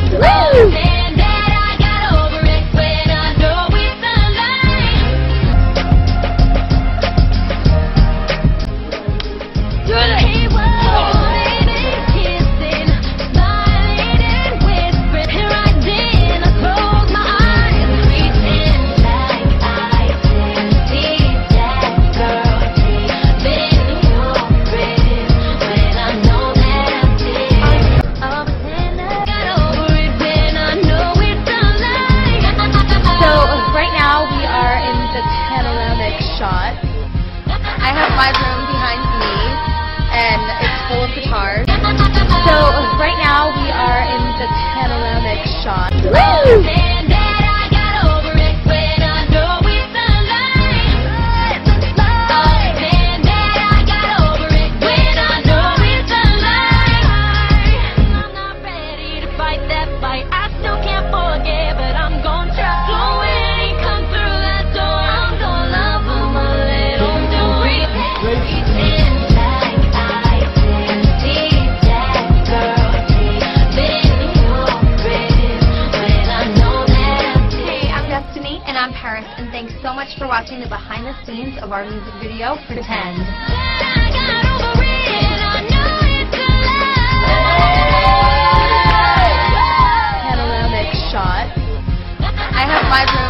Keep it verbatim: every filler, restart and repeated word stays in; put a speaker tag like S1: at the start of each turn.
S1: Woo!
S2: I have my room behind me, and it's full of guitars.
S1: So right now we are in the panoramic shot. Woo!
S2: And thanks so much for watching the behind the scenes of our music video, Pretend.
S1: Panoramic shot.
S2: I have my room